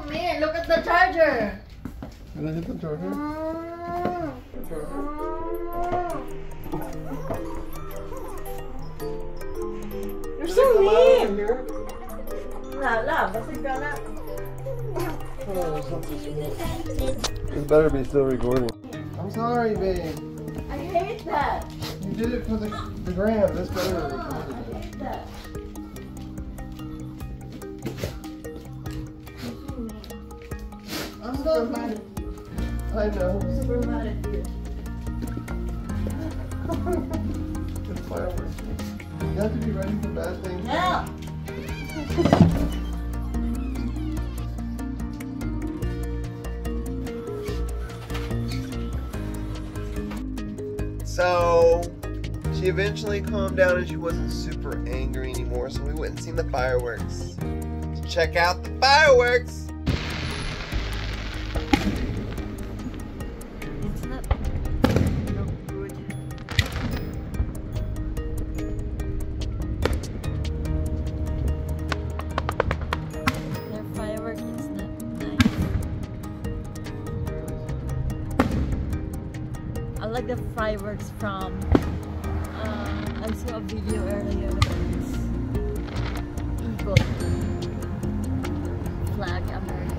mean. Look at the charger. Did I hit the charger? You're so mean. Lala, basig ka na. Oh, it's not this smooth. It better be still recording. I'm sorry, babe. I hate that. You did it for the gram. This better be I recording. hate that. I'm so mad. I know. I'm super mad at you. It's fireworks. You have to be ready for bad things. Now. So she eventually calmed down and she wasn't super angry anymore, so we went and seen the fireworks. Check out the fireworks! It's not good. Their firework is not nice. I like the fireworks from I saw a video earlier of this eagle flag America.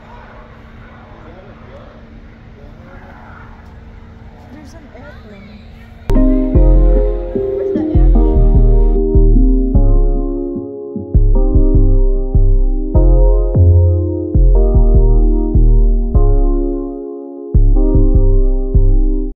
There's an airplane.